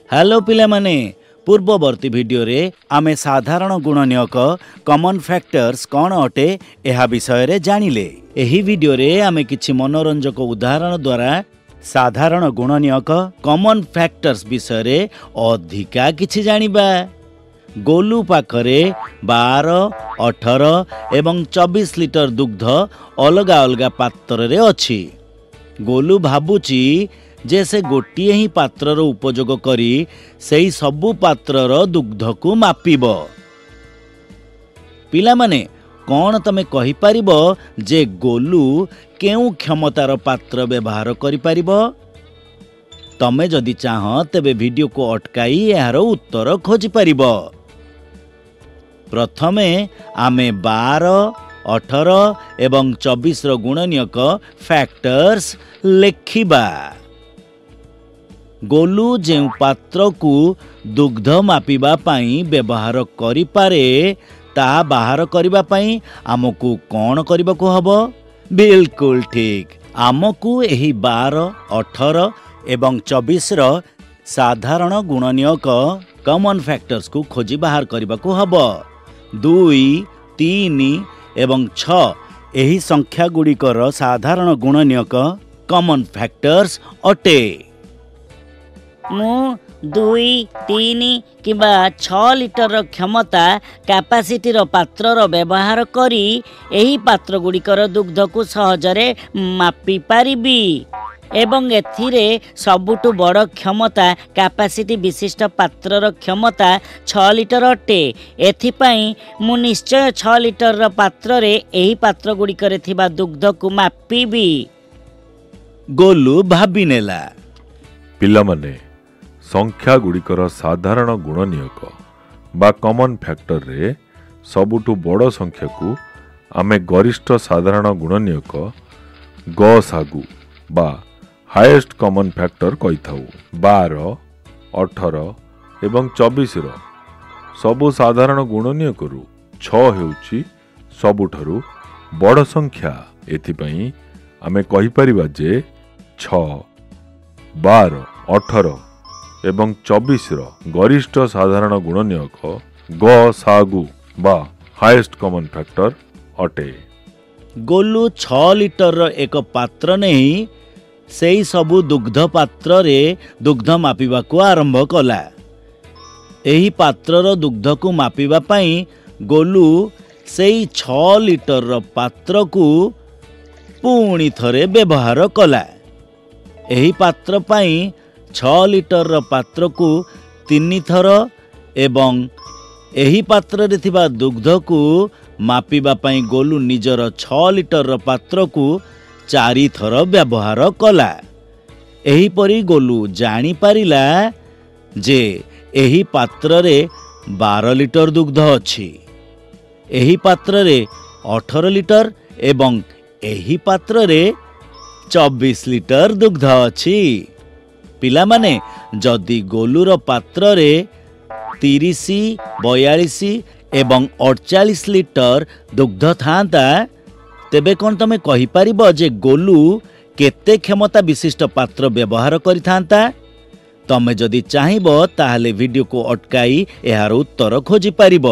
Hello पिला माने पूर्ववर्ती वीडियो रे आमे साधारण गुणनीयक कॉमन फैक्टर्स कौन अटे एहा विषय रे जानिले। एही वीडियो रे आमे किछि मनोरंजक उदाहरण द्वारा साधारण गुणनीयक कॉमन फैक्टर्स विषय रे अधिका किछि जानिबा। गोलू पाखरे 12, 18 एवं 24 लिटर दुग्ध अलगा अलगा पात्र रे अछि। गोलू भाबुची जे से गोटिए ही पात्रर उपयोग करी सेही सबु पात्रर दुग्ध को मापिब। पिला माने कौन तमे कहि परिबो जे गोलू केउ क्षमतार पात्र व्यवहार करि परिबो? तमे जदि चाह तेबे वीडियो को अटकाई यार उत्तर खोजि परिबो। प्रथमे आमे 12, 18 एवं 24 रो गुणनीयक फैक्टर्स लेखिबा। गोलू जे पात्र को दुग्ध मापिबा पाई व्यवहार करि पारे ता बाहर करिबा पाई आमको कौन करिबाको हबो? बिल्कुल ठीक, आमको एही 12, 18 एवं 24 रो साधारण गुणनीयक कॉमन फैक्टर्स को खोजी बाहर करिबाको हबो। 2, 3 एवं 6 एही संख्या गुड़िकर साधारण गुणनीयक कॉमन फैक्टर्स अटे। मु 2, 3 किबा 6 लिटर क्षमता कैपेसिटी पात्र व्यवहार करी एही पात्र गुड़िकर दुग्ध को सहजरे मापी पारिबी एवं एथिरे सबुटु बड़ क्षमता कैपेसिटी विशिष्ट पात्रर क्षमता 6 लिटर अटे। एथिपाई मु निश्चय 6 लिटर पात्र रे एही पात्र गुड़िकर थिबा दुग्ध को मापीबी। गोलू भाबी नेला। पिला माने संख्या गुड़िकर साधारण गुणनीयक बा कॉमन फैक्टर रे सबुठु बड़ संख्या को आमे गरिष्ठ साधारण गुणनीयक गसागु बा हाईएस्ट कॉमन फैक्टर कहि थाउ। 12, 18 एवं 24 रो सबु साधारण गुणनीयक रु 6 हेउची सबुठरु बड़ संख्या। एथिपई आमे कहि परिबा जे 6, 12, 18 एवं 24 रो गरिष्ठ साधारण गुणनीयक गसागु बा हाईएस्ट कॉमन फैक्टर अटे। गोलू 6 लिटर एक पात्र नहीं सेही सबु दुग्ध पात्र रे दुग्ध मापिबा को आरंभ कला। एही पात्रर दुग्ध को मापिबा पाई गोलू सेही 6 लिटर पात्र को पुणी थरे व्यवहार कला। एही पात्र पाई 6 लिटर पात्र को 3 थर एवं एही पात्र रे थिबा दुग्ध को मापिबा पाई गोलू निजर 6 लिटर पात्र को 4 थर व्यवहार कला। एही परी गोलू जानी पारिला जे एही पात्र रे 12 लिटर दुग्ध अछि, एही पात्र रे 18 लिटर एवं एही पात्र रे 24 लिटर दुग्ध अछि। पिला माने जदि गोलूर पात्र रे 30, 42 एवं 48 लिटर दुग्ध थांता तेबे कौन तमे कहि परिबो जे गोलू केते क्षमता विशिष्ट पात्र व्यवहार करि थांता? तमे जदि चाहिबो ताहले वीडियो को अटकाई एहार उत्तर खोजी परिबो।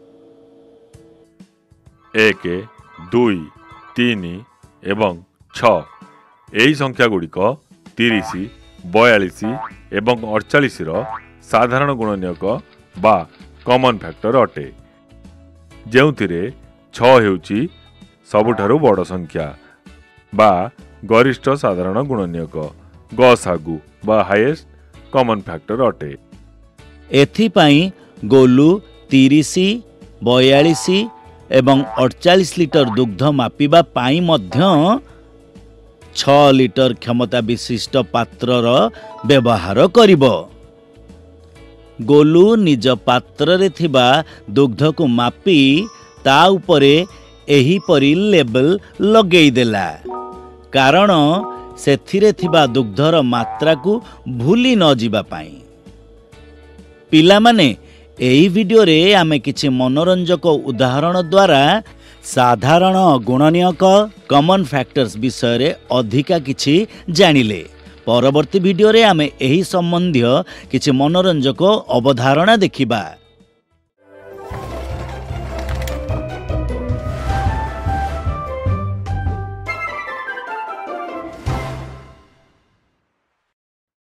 1, 2, 3 एवं 6 एही संख्या गुड़िक 30, 42 एवं 48 रो साधारण गुणनीयक बा कॉमन फैक्टर अटे। जेउथिरे 6 हेउची सबुठारु बड़ संख्या बा गरिष्ठ साधारण गुणनीयक गसागु बा हाईएस्ट कॉमन फैक्टर अटे। एथिपाई गोलू 30, 42 एवं 48 लिटर दुग्ध मापिबा पाई मध्य 6 लिटर क्षमता विशिष्ट पात्रर व्यवहार करिबो। गोलू निज पात्र रे थिबा दुग्ध को मापी ता उपरे एही परी लेबल लगेई देला, कारण सेथिरे थिबा दुग्धर मात्रा को भूली न जिबा पाई। पिला माने एही वीडियो रे आमे किछि मनोरंजक उदाहरण द्वारा साधारण गुणनीयक कॉमन फैक्टर्स विषय रे अधिका किछि जानिले। परवर्ती वीडियो रे आमे एही संबंधी किछि मनोरंजक अवधारणा देखिबा।